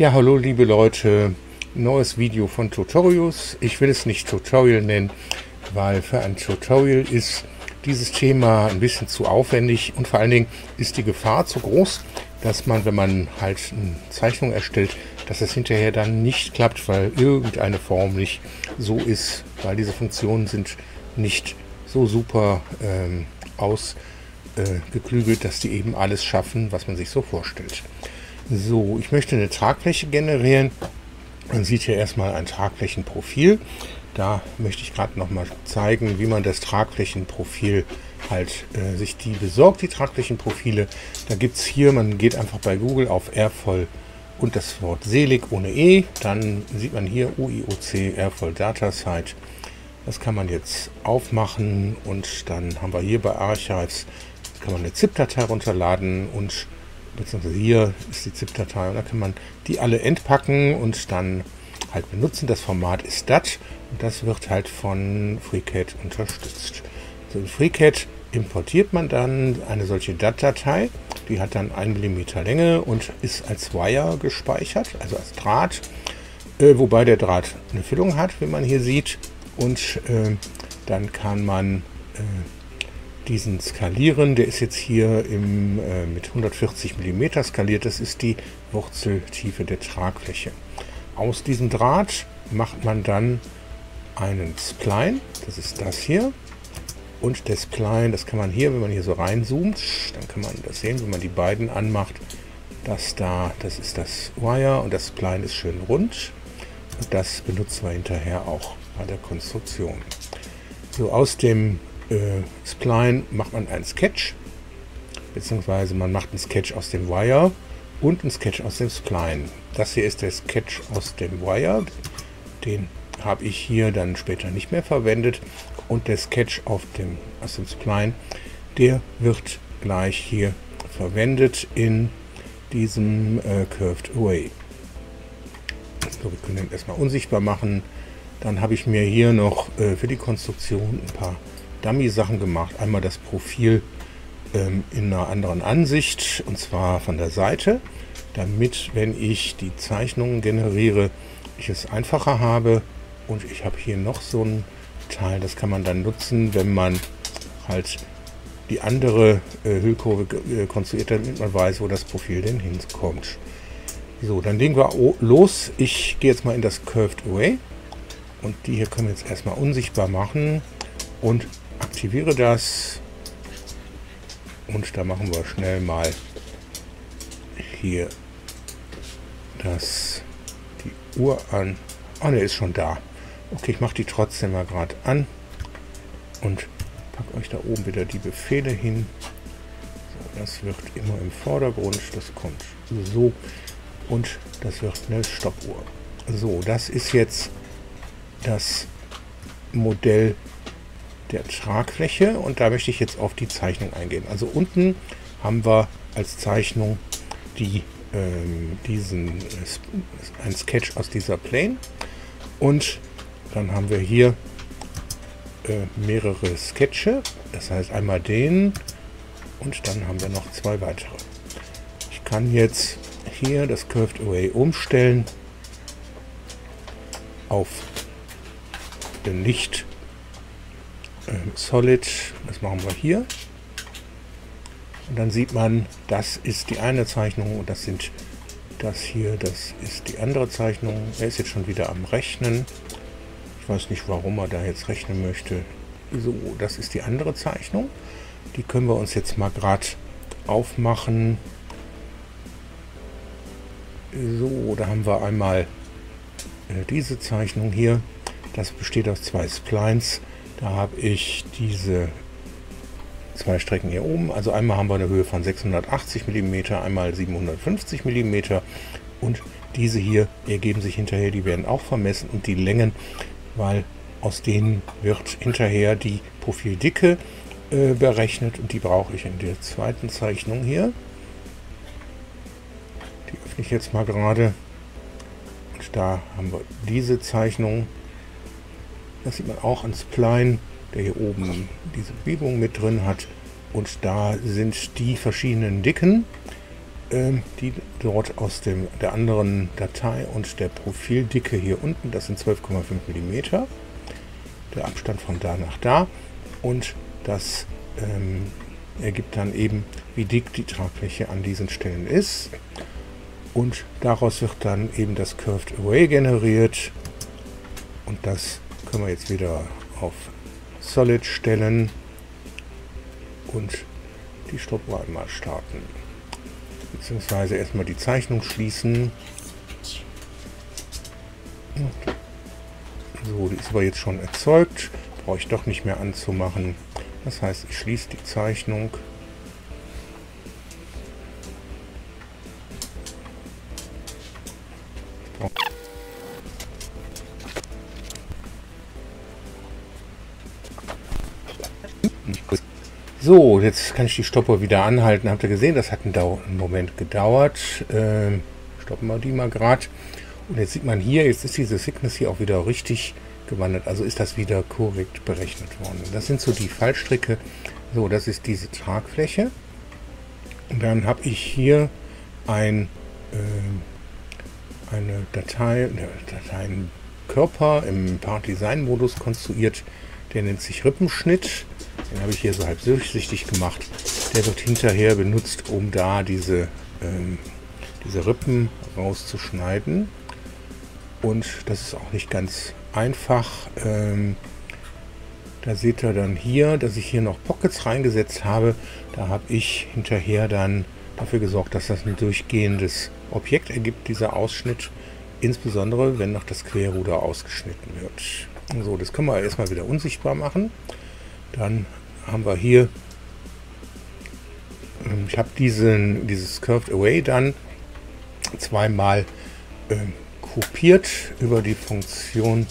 Ja, hallo liebe Leute, neues Video von Tutorials. Ich will es nicht Tutorial nennen, weil für ein Tutorial ist dieses Thema ein bisschen zu aufwendig und vor allen Dingen ist die Gefahr zu groß, dass man, wenn man halt eine Zeichnung erstellt, dass es hinterher dann nicht klappt, weil irgendeine Form nicht so ist, weil diese Funktionen sind nicht so super ausgeklügelt, dass die eben alles schaffen, was man sich so vorstellt. So, ich möchte eine Tragfläche generieren. Man sieht hier erstmal ein Tragflächenprofil. Da möchte ich gerade noch mal zeigen, wie man das Tragflächenprofil halt sich die besorgt, die Tragflächenprofile. Da gibt es hier, man geht einfach bei Google auf Airfoil und das Wort Selig ohne E. Dann sieht man hier UIOC Airfoil Datasite. Das kann man jetzt aufmachen und dann haben wir hier bei Archives, kann man eine ZIP-Datei runterladen und beziehungsweise hier ist die ZIP-Datei und da kann man die alle entpacken und dann halt benutzen. Das Format ist DAT und das wird halt von FreeCAD unterstützt. So, in FreeCAD importiert man dann eine solche DAT-Datei, die hat dann 1 mm Länge und ist als Wire gespeichert, also als Draht, wobei der Draht eine Füllung hat, wie man hier sieht, und dann kann man diesen skalieren. Der ist jetzt hier mit 140 mm skaliert. Das ist die Wurzeltiefe der Tragfläche. Aus diesem Draht macht man dann einen Spline. Das ist das hier. Und der Spline, das kann man hier, wenn man hier so reinzoomt, dann kann man das sehen, wenn man die beiden anmacht. Das ist das Wire und das Spline ist schön rund. Und das benutzen wir hinterher auch bei der Konstruktion. So, aus dem Spline macht man einen Sketch, beziehungsweise man macht einen Sketch aus dem Wire und einen Sketch aus dem Spline. Das hier ist der Sketch aus dem Wire, den habe ich hier dann später nicht mehr verwendet, und der Sketch aus dem Spline, der wird gleich hier verwendet in diesem Curved Array. So, wir können den erstmal unsichtbar machen. Dann habe ich mir hier noch für die Konstruktion ein paar Dummy-Sachen gemacht. Einmal das Profil in einer anderen Ansicht, und zwar von der Seite, damit, wenn ich die Zeichnungen generiere, ich es einfacher habe. Und ich habe hier noch so ein Teil, das kann man dann nutzen, wenn man halt die andere Hüllkurve konstruiert, damit man weiß, wo das Profil denn hinkommt. So, dann legen wir los. Ich gehe jetzt mal in das Curved Array und die hier können wir jetzt erstmal unsichtbar machen und aktiviere das, und da machen wir schnell mal hier die Uhr an. Ah, ne, ist schon da. Okay, ich mache die trotzdem mal gerade an und packe euch da oben wieder die Befehle hin. So, das wird immer im Vordergrund, das kommt so, und das wird eine Stoppuhr. So, das ist jetzt das Modell der Tragfläche und da möchte ich jetzt auf die Zeichnung eingehen. Also unten haben wir als Zeichnung ein Sketch aus dieser Plane, und dann haben wir hier mehrere Sketche, das heißt einmal den und dann haben wir noch zwei weitere. Ich kann jetzt hier das Curved Array umstellen auf nicht Solid, das machen wir hier, und dann sieht man, das ist die eine Zeichnung und das ist die andere Zeichnung. Er ist jetzt schon wieder am Rechnen. Ich weiß nicht, warum er da jetzt rechnen möchte. So, das ist die andere Zeichnung. Die können wir uns jetzt mal gerade aufmachen. So, da haben wir einmal diese Zeichnung hier. Das besteht aus zwei Splines. Da habe ich diese zwei Strecken hier oben. Also einmal haben wir eine Höhe von 680 mm, einmal 750 mm. Und diese hier ergeben sich hinterher, die werden auch vermessen, und die Längen, weil aus denen wird hinterher die Profildicke berechnet, und die brauche ich in der zweiten Zeichnung hier. Die öffne ich jetzt mal gerade. Und da haben wir diese Zeichnung. Das sieht man auch an Spline, der hier oben diese Biegung mit drin hat. Und da sind die verschiedenen Dicken. die dort aus der anderen Datei und der Profildicke hier unten, das sind 12,5 mm, der Abstand von da nach da, und das ergibt dann eben, wie dick die Tragfläche an diesen Stellen ist, und daraus wird dann eben das Curved Array generiert, und das können wir jetzt wieder auf Solid stellen und die Stoppuhr einmal starten, beziehungsweise erstmal die Zeichnung schließen. So, die ist aber jetzt schon erzeugt, brauche ich doch nicht mehr anzumachen. Das heißt, ich schließe die Zeichnung. So, jetzt kann ich die Stoppuhr wieder anhalten. Habt ihr gesehen, das hat einen Moment gedauert. Stoppen wir die mal gerade. Und jetzt sieht man hier, jetzt ist diese Thickness hier auch wieder richtig gewandert. Also ist das wieder korrekt berechnet worden. Das sind so die Fallstricke. So, das ist diese Tragfläche. Und dann habe ich hier einen Körper im Part-Design-Modus konstruiert. Der nennt sich Rippenschnitt. Den habe ich hier so halb durchsichtig gemacht. Der wird hinterher benutzt, um da diese Rippen rauszuschneiden. Und das ist auch nicht ganz einfach. Da seht ihr dann hier, dass ich hier noch Pockets reingesetzt habe. Da habe ich hinterher dann dafür gesorgt, dass das ein durchgehendes Objekt ergibt, dieser Ausschnitt. Insbesondere, wenn noch das Querruder ausgeschnitten wird. So, das können wir erstmal wieder unsichtbar machen. Dann haben wir hier, ich habe dieses Curved Array dann zweimal kopiert über die Funktion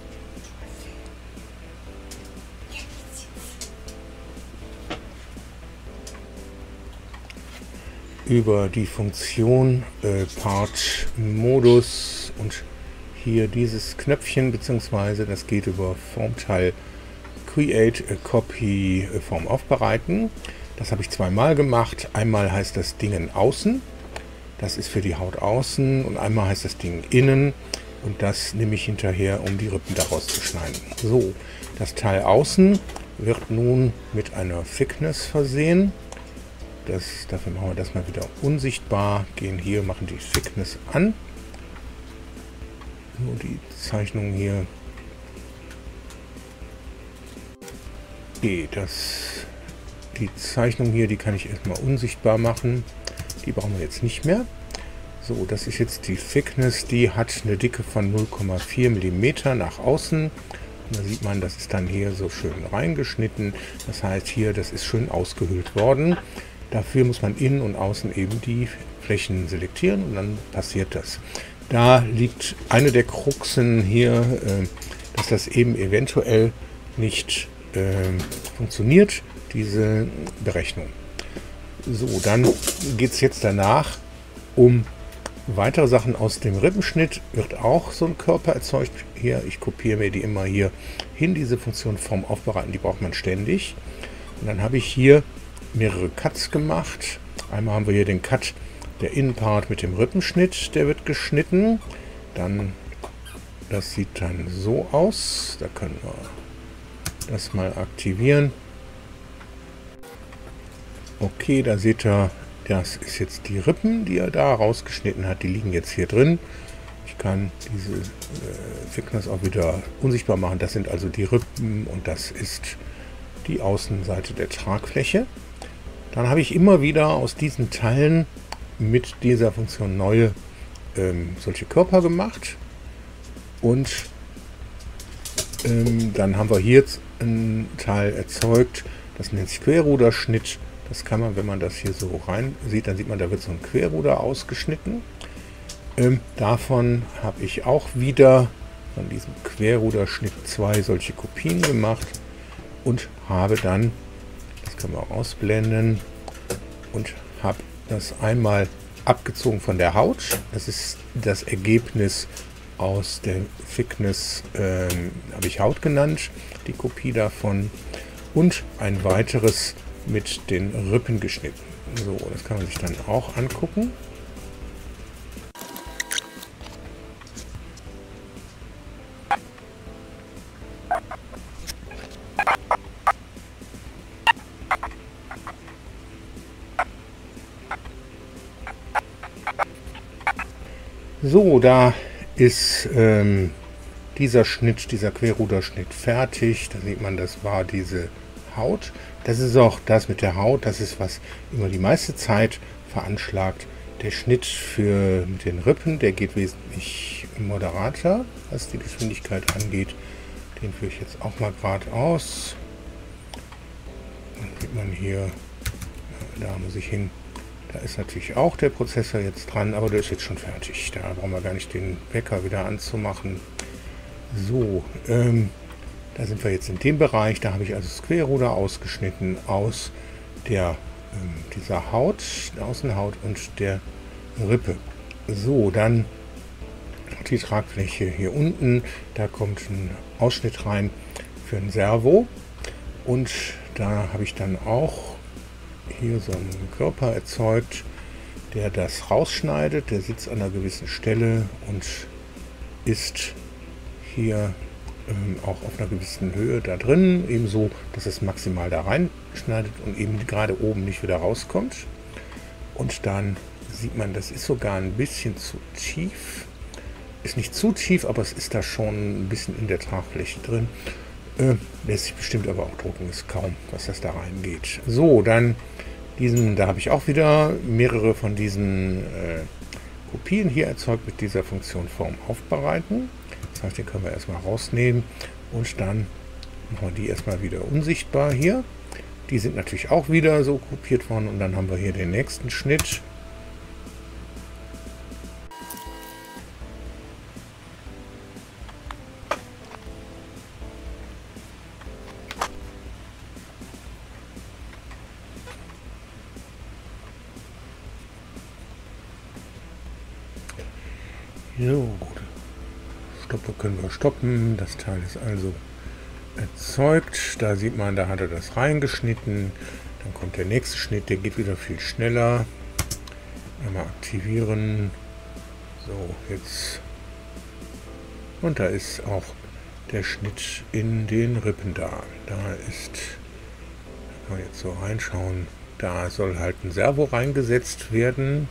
Part Modus und hier dieses Knöpfchen, beziehungsweise das geht über Formteil Create a Copy Form aufbereiten. Das habe ich zweimal gemacht. Einmal heißt das Ding außen, das ist für die Haut außen, und einmal heißt das Ding innen, und das nehme ich hinterher, um die Rippen daraus zu schneiden. So, das Teil außen wird nun mit einer Thickness versehen. Dafür machen wir das mal wieder unsichtbar, gehen hier, machen die Thickness an. Nur die Zeichnung hier. Okay, die Zeichnung hier, die kann ich erstmal unsichtbar machen. Die brauchen wir jetzt nicht mehr. So, das ist jetzt die Thickness. Die hat eine Dicke von 0,4 mm nach außen. Und da sieht man, das ist dann hier so schön reingeschnitten. Das heißt hier, das ist schön ausgehöhlt worden. Dafür muss man innen und außen eben die Flächen selektieren, und dann passiert das. Da liegt eine der Kruxen hier, dass das eben eventuell nicht funktioniert, diese Berechnung. So, dann geht es jetzt danach um weitere Sachen. Aus dem Rippenschnitt wird auch so ein Körper erzeugt. Hier, ich kopiere mir die immer hier hin, diese Funktion Form aufbereiten, die braucht man ständig. Und dann habe ich hier mehrere Cuts gemacht. Einmal haben wir hier den Cut, der Innenpart mit dem Rippenschnitt, der wird geschnitten. Dann, das sieht dann so aus. Da können wir das mal aktivieren. Okay, da seht ihr, das ist jetzt die Rippen, die er da rausgeschnitten hat. Die liegen jetzt hier drin. Ich kann diese Thickness auch wieder unsichtbar machen. Das sind also die Rippen, und das ist die Außenseite der Tragfläche. Dann habe ich immer wieder aus diesen Teilen mit dieser Funktion neue solche Körper gemacht. Und dann haben wir hier jetzt ein Teil erzeugt, das nennt sich Querruderschnitt. Das kann man, wenn man das hier so rein sieht, dann sieht man, da wird so ein Querruder ausgeschnitten. Davon habe ich auch wieder von diesem Querruderschnitt 2 solche Kopien gemacht und habe dann, das können wir auch ausblenden, und habe das einmal abgezogen von der Haut. Das ist das Ergebnis aus der Thickness, habe ich Haut genannt, die Kopie davon, und ein weiteres mit den Rippen geschnitten. So, das kann man sich dann auch angucken. So, da ist dieser Schnitt, dieser Querruderschnitt fertig. Da sieht man, das war diese Haut. Das ist auch das mit der Haut. Das ist, was immer die meiste Zeit veranschlagt. Der Schnitt mit den Rippen, der geht wesentlich moderater, was die Geschwindigkeit angeht. Den führe ich jetzt auch mal gerade aus. Dann sieht man hier, da muss ich hin. Da ist natürlich auch der Prozessor jetzt dran, aber der ist jetzt schon fertig. Da brauchen wir gar nicht den Wecker wieder anzumachen. So, da sind wir jetzt in dem Bereich. Da habe ich also das Querruder ausgeschnitten aus dieser Haut, der Außenhaut und der Rippe. So, dann die Tragfläche hier unten. Da kommt ein Ausschnitt rein für ein Servo. Und da habe ich dann auch hier so einen Körper erzeugt, der das rausschneidet. Der sitzt an einer gewissen Stelle und ist hier auch auf einer gewissen Höhe da drin, ebenso, dass es maximal da reinschneidet und eben gerade oben nicht wieder rauskommt. Und dann sieht man, das ist sogar ein bisschen zu tief. Ist nicht zu tief, aber es ist da schon ein bisschen in der Tragfläche drin. Lässt sich bestimmt aber auch drucken, ist kaum, was das da reingeht. So, dann da habe ich auch wieder mehrere von diesen Kopien hier erzeugt mit dieser Funktion Form aufbereiten. Das heißt, den können wir erstmal rausnehmen und dann machen wir die erstmal wieder unsichtbar hier. Die sind natürlich auch wieder so kopiert worden und dann haben wir hier den nächsten Schnitt. So, gut. Stoppe können wir stoppen. Das Teil ist also erzeugt. Da sieht man, da hat er das reingeschnitten. Dann kommt der nächste Schnitt, der geht wieder viel schneller. Einmal aktivieren. So, jetzt. Und da ist auch der Schnitt in den Rippen da. Da kann man jetzt so reinschauen. Da soll halt ein Servo reingesetzt werden.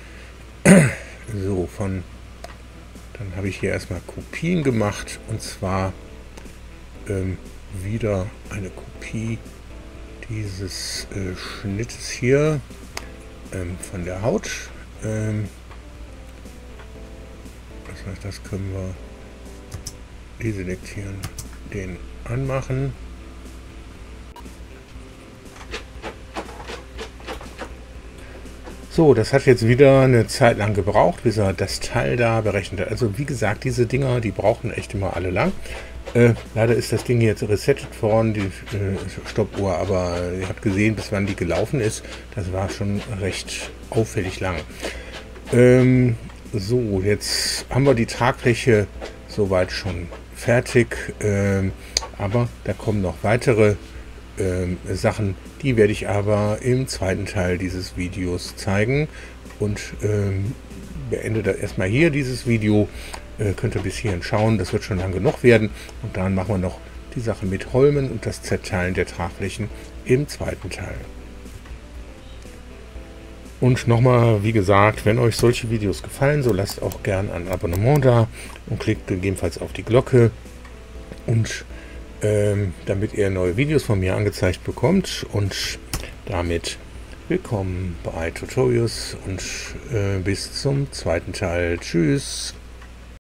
So, dann habe ich hier erstmal Kopien gemacht und zwar wieder eine Kopie dieses Schnittes hier von der Haut. Das heißt, das können wir deselektieren, den anmachen. So, das hat jetzt wieder eine Zeit lang gebraucht, bis er das Teil da berechnet hat. Also wie gesagt, diese Dinger, die brauchen echt immer alle lang. Leider ist das Ding jetzt resettet worden, die Stoppuhr, aber ihr habt gesehen, bis wann die gelaufen ist. Das war schon recht auffällig lang. So, jetzt haben wir die Tragfläche soweit schon fertig, aber da kommen noch weitere Sachen, die werde ich aber im zweiten Teil dieses Videos zeigen und beende da erstmal hier dieses Video. Könnt ihr bis hierhin schauen, das wird schon lang genug werden und dann machen wir noch die Sache mit Holmen und das Zerteilen der Tragflächen im zweiten Teil. Und nochmal, wie gesagt, wenn euch solche Videos gefallen, so lasst auch gern ein Abonnement da und klickt gegebenenfalls auf die Glocke und damit ihr neue Videos von mir angezeigt bekommt. Und damit willkommen bei Tutorials und bis zum zweiten Teil. Tschüss!